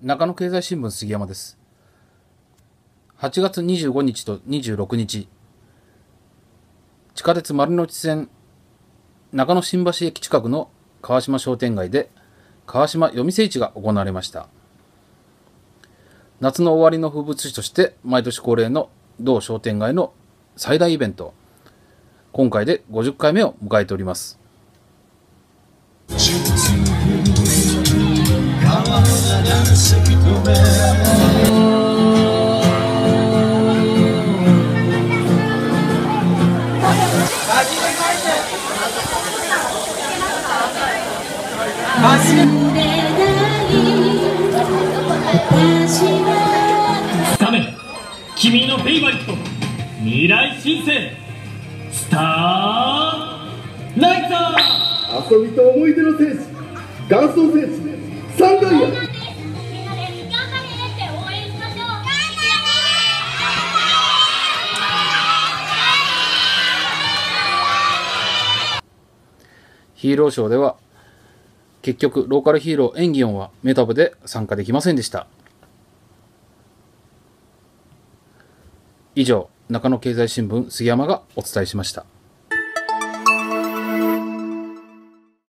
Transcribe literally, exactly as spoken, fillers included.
中野経済新聞杉山です。はちがつにじゅうごにちとにじゅうろくにち、地下鉄丸ノ内線中野新橋駅近くの川島商店街で川島夜店市が行われました。夏の終わりの風物詩として毎年恒例の同商店街の最大イベント、今回でごじゅっかいめを迎えております。 スタメン、君のフェイバリット未来新星スターライザー、遊びと思い出の戦士、元祖戦士サンダイヤ。 ヒーローショーでは結局ローカルヒーローエンギオンはメタブで参加できませんでした。以上、中野経済新聞杉山がお伝えしました。